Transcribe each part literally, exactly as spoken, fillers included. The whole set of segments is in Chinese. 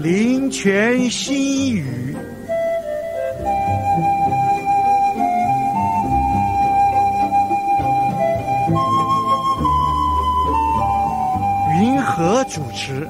灵泉心语，云和主持。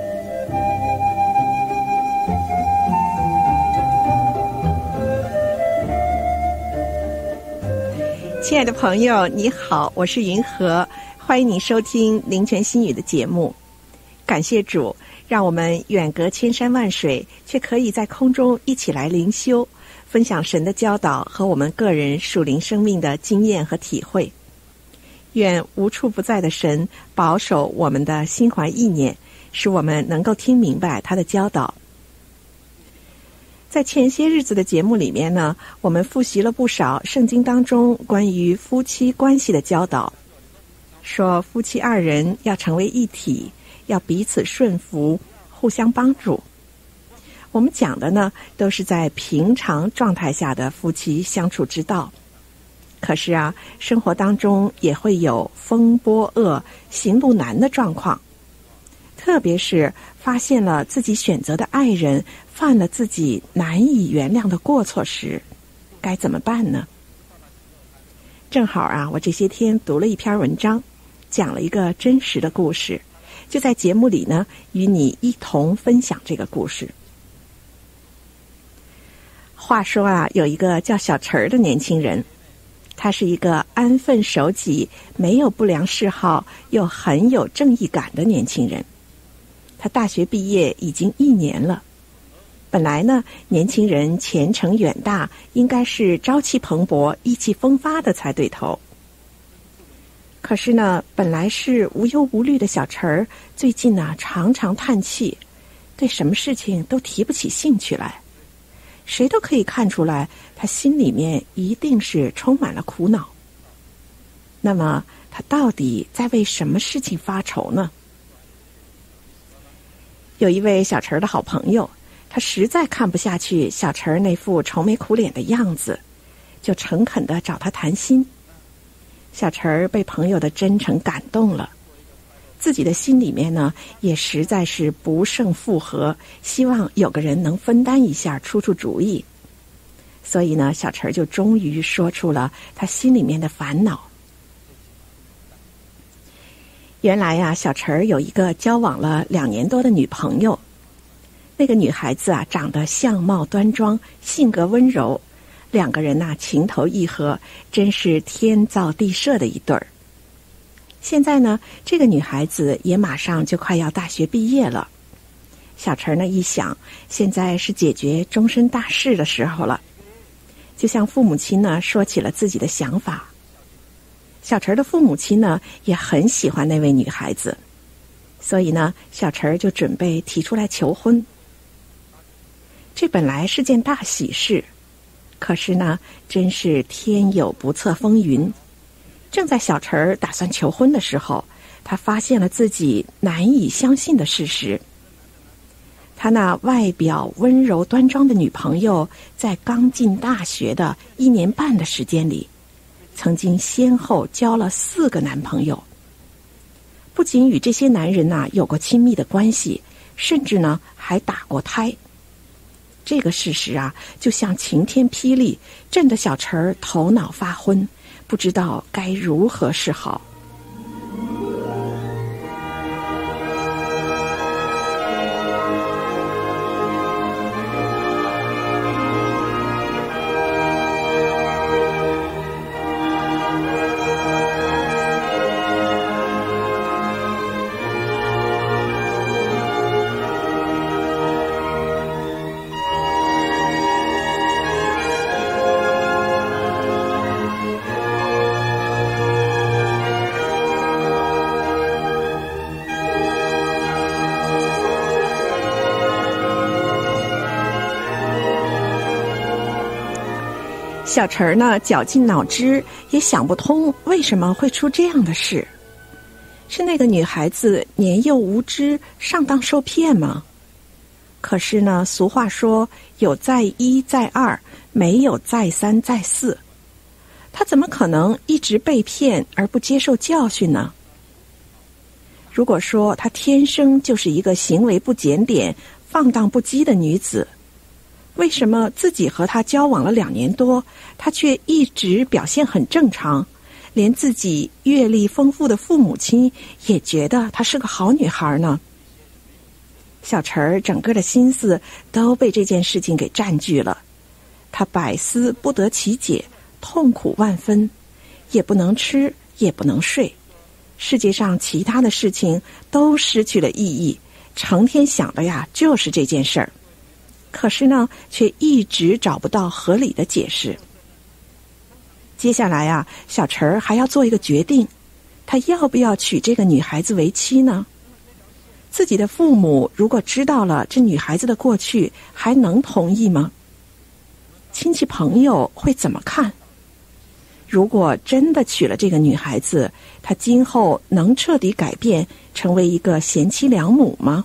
亲爱的朋友，你好，我是云和，欢迎你收听灵泉心语的节目。感谢主，让我们远隔千山万水，却可以在空中一起来灵修，分享神的教导和我们个人属灵生命的经验和体会。愿无处不在的神保守我们的心怀意念，使我们能够听明白他的教导。在前些日子的节目里面呢，我们复习了不少圣经当中关于夫妻关系的教导，说夫妻二人要成为一体，要彼此顺服，互相帮助。我们讲的呢，都是在平常状态下的夫妻相处之道。可是啊，生活当中也会有风波恶、行路难的状况，特别是发现了自己选择的爱人犯了自己难以原谅的过错时，该怎么办呢？正好啊，我这些天读了一篇文章，讲了一个真实的故事，就在节目里呢，与你一同分享这个故事。话说啊，有一个叫小陈儿的年轻人，他是一个安分守己、没有不良嗜好又很有正义感的年轻人。他大学毕业已经一年了。本来呢，年轻人前程远大，应该是朝气蓬勃、意气风发的才对头。可是呢，本来是无忧无虑的小陈儿，最近呢常常叹气，对什么事情都提不起兴趣来。谁都可以看出来，他心里面一定是充满了苦恼。那么，他到底在为什么事情发愁呢？有一位小陈儿的好朋友，他实在看不下去小陈儿那副愁眉苦脸的样子，就诚恳地找他谈心。小陈儿被朋友的真诚感动了，自己的心里面呢，也实在是不胜负荷，希望有个人能分担一下，出出主意。所以呢，小陈儿就终于说出了他心里面的烦恼。原来呀、啊，小陈儿有一个交往了两年多的女朋友。那个女孩子啊，长得相貌端庄，性格温柔，两个人呐、啊、情投意合，真是天造地设的一对儿。现在呢，这个女孩子也马上就快要大学毕业了。小陈呢一想，现在是解决终身大事的时候了，就向父母亲呢说起了自己的想法。小陈的父母亲呢也很喜欢那位女孩子，所以呢，小陈就准备提出来求婚。这本来是件大喜事，可是呢，真是天有不测风云。正在小陈打算求婚的时候，他发现了自己难以相信的事实。他那外表温柔端庄的女朋友，在刚进大学的一年半的时间里，曾经先后交了四个男朋友，不仅与这些男人呐、啊、有过亲密的关系，甚至呢还打过胎。这个事实啊，就像晴天霹雳，震得小陈儿头脑发昏，不知道该如何是好。小陈呢，绞尽脑汁也想不通为什么会出这样的事。是那个女孩子年幼无知，上当受骗吗？可是呢，俗话说有再一再二，没有再三再四。他怎么可能一直被骗而不接受教训呢？如果说他天生就是一个行为不检点、 放荡不羁的女子，为什么自己和她交往了两年多，她却一直表现很正常，连自己阅历丰富的父母亲也觉得她是个好女孩呢？小陈儿整个的心思都被这件事情给占据了，他百思不得其解，痛苦万分，也不能吃，也不能睡，世界上其他的事情都失去了意义，成天想的呀就是这件事儿，可是呢却一直找不到合理的解释。接下来啊，小陈儿还要做一个决定，他要不要娶这个女孩子为妻呢？自己的父母如果知道了这女孩子的过去，还能同意吗？亲戚朋友会怎么看？如果真的娶了这个女孩子，她今后能彻底改变，成为一个贤妻良母吗？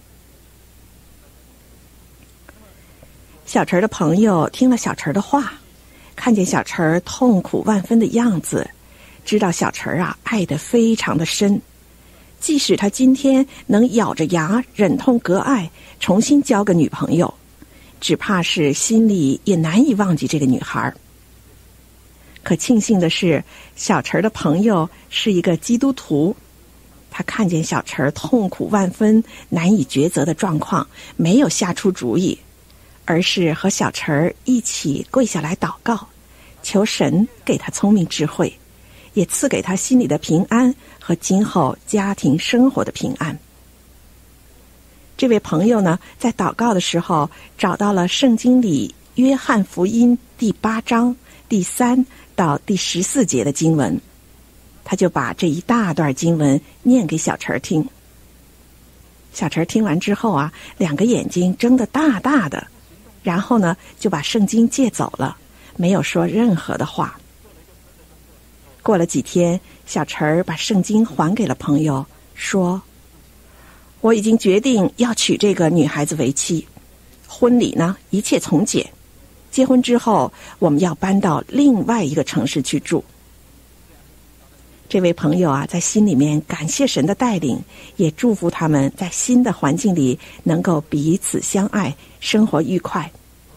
小陈的朋友听了小陈的话，看见小陈痛苦万分的样子，知道小陈啊爱得非常的深，即使他今天能咬着牙忍痛割爱，重新交个女朋友，只怕是心里也难以忘记这个女孩。可庆幸的是，小陈的朋友是一个基督徒，他看见小陈痛苦万分、难以抉择的状况，没有下出主意，而是和小陈一起跪下来祷告，求神给他聪明智慧，也赐给他心里的平安和今后家庭生活的平安。这位朋友呢，在祷告的时候找到了圣经里约翰福音第八章第三到第十四节的经文，他就把这一大段经文念给小陈听。小陈听完之后啊，两个眼睛睁得大大的，然后呢就把圣经借走了，没有说任何的话。过了几天，小陈把圣经还给了朋友，说：我已经决定要娶这个女孩子为妻，婚礼呢一切从简，结婚之后我们要搬到另外一个城市去住。这位朋友啊，在心里面感谢神的带领，也祝福他们在新的环境里能够彼此相爱，生活愉快。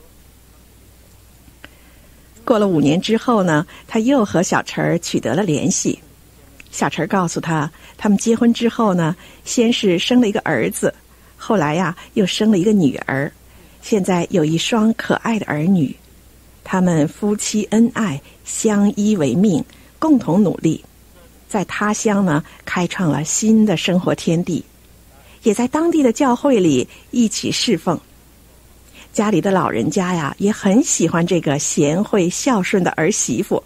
过了五年之后呢，他又和小陈取得了联系。小陈告诉他，他们结婚之后呢，先是生了一个儿子，后来呀又生了一个女儿，现在有一双可爱的儿女。他们夫妻恩爱，相依为命，共同努力，在他乡呢开创了新的生活天地，也在当地的教会里一起侍奉。家里的老人家呀也很喜欢这个贤惠孝顺的儿媳妇。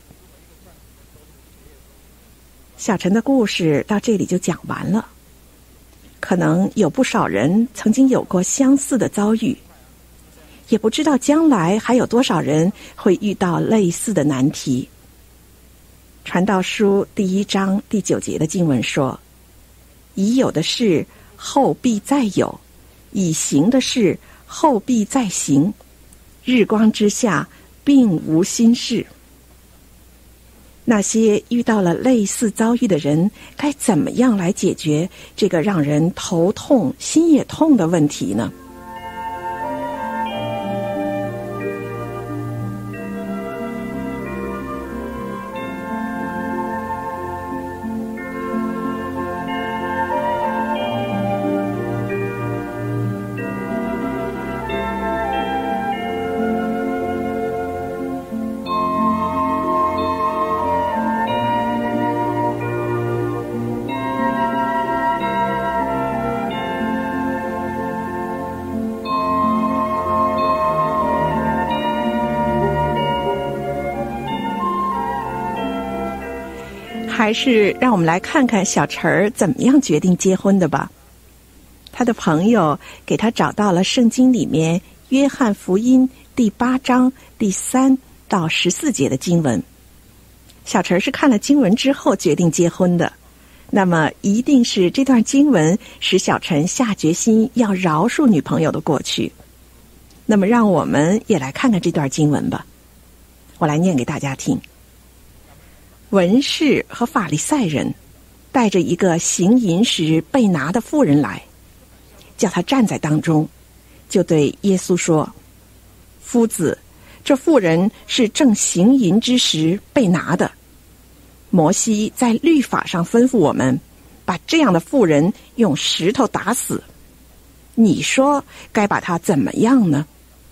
小陈的故事到这里就讲完了。可能有不少人曾经有过相似的遭遇，也不知道将来还有多少人会遇到类似的难题。传道书第一章第九节的经文说：已有的事后必再有，已行的事后必再行，日光之下并无新事。那些遇到了类似遭遇的人，该怎么样来解决这个让人头痛心也痛的问题呢？还是让我们来看看小陈儿怎么样决定结婚的吧。他的朋友给他找到了圣经里面约翰福音第八章第三到十四节的经文。小陈是看了经文之后决定结婚的，那么一定是这段经文使小陈下决心要饶恕女朋友的过去。那么让我们也来看看这段经文吧。我来念给大家听。文士和法利赛人带着一个行淫时被拿的妇人来，叫他站在当中， 就对耶稣说：夫子，这妇人是正行淫之时被拿的。摩西在律法上吩咐我们，把这样的妇人用石头打死。你说该把她怎么样呢？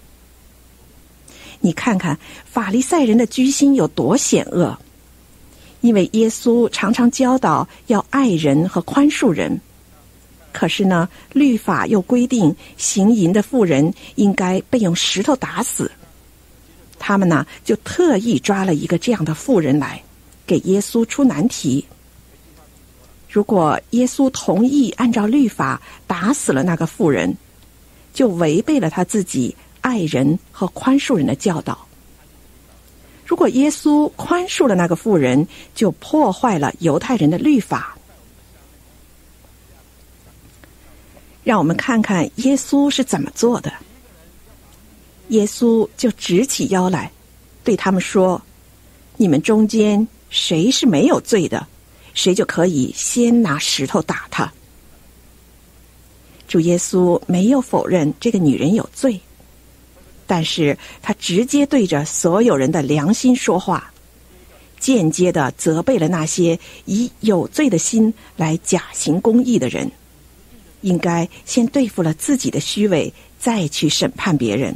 你看看法利赛人的居心有多险恶，因为耶稣常常教导要爱人和宽恕人，可是呢，律法又规定行淫的妇人应该被用石头打死。他们呢，就特意抓了一个这样的妇人来，给耶稣出难题。如果耶稣同意按照律法打死了那个妇人，就违背了他自己爱人和宽恕人的教导。如果耶稣宽恕了那个妇人，就破坏了犹太人的律法。让我们看看耶稣是怎么做的。耶稣就直起腰来，对他们说：你们中间谁是没有罪的，谁就可以先拿石头打他。主耶稣没有否认这个女人有罪，但是他直接对着所有人的良心说话，间接地责备了那些以有罪的心来假行公义的人，应该先对付了自己的虚伪，再去审判别人。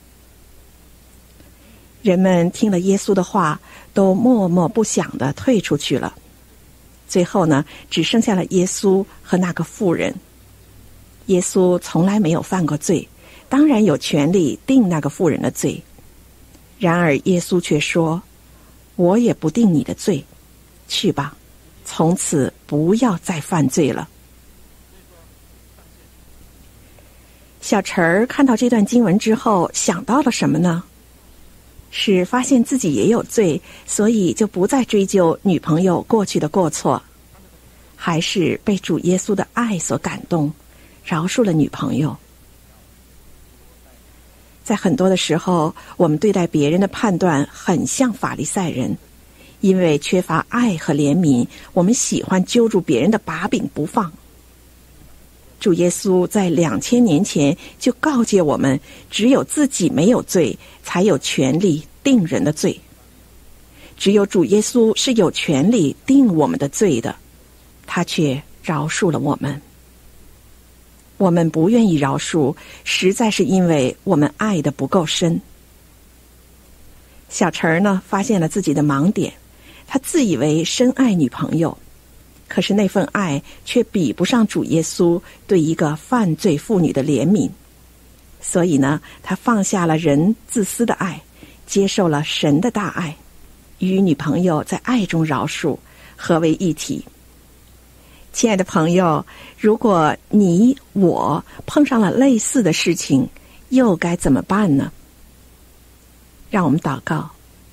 人们听了耶稣的话，都默默不响地退出去了。最后呢，只剩下了耶稣和那个妇人。耶稣从来没有犯过罪，当然有权利定那个妇人的罪。然而耶稣却说：我也不定你的罪，去吧，从此不要再犯罪了。小陈儿看到这段经文之后，想到了什么呢？是发现自己也有罪，所以就不再追究女朋友过去的过错，还是被主耶稣的爱所感动，饶恕了女朋友？在很多的时候，我们对待别人的判断很像法利赛人，因为缺乏爱和怜悯，我们喜欢揪住别人的把柄不放。主耶稣在两千年前就告诫我们，只有自己没有罪，才有权利定人的罪。只有主耶稣是有权利定我们的罪的，他却饶恕了我们。我们不愿意饶恕，实在是因为我们爱得不够深。小陈呢，发现了自己的盲点，他自以为深爱女朋友，可是那份爱却比不上主耶稣对一个犯罪妇女的怜悯。所以呢，他放下了人自私的爱，接受了神的大爱，与女朋友在爱中饶恕，合为一体。亲爱的朋友，如果你我碰上了类似的事情，又该怎么办呢？让我们祷告。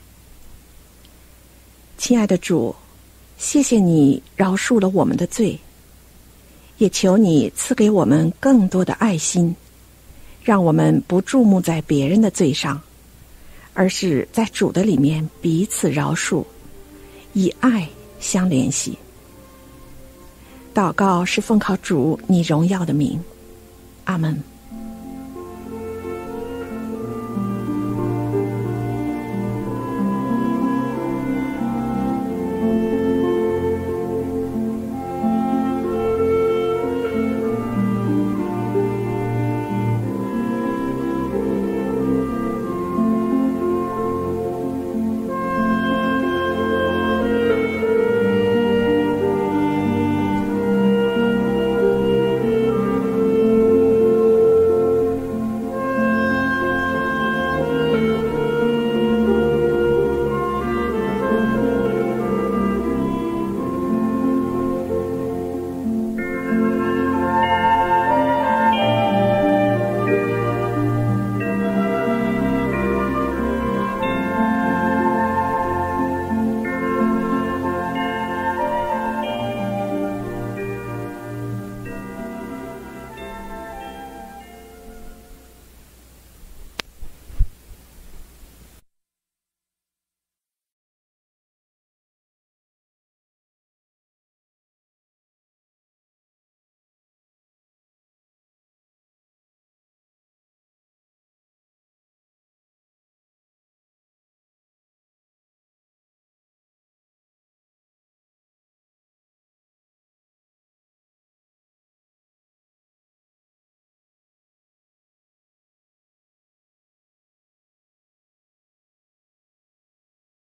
亲爱的主，谢谢你饶恕了我们的罪，也求你赐给我们更多的爱心，让我们不注目在别人的罪上，而是在主的里面彼此饶恕，以爱相联系。祷告是奉靠主你荣耀的名，阿们。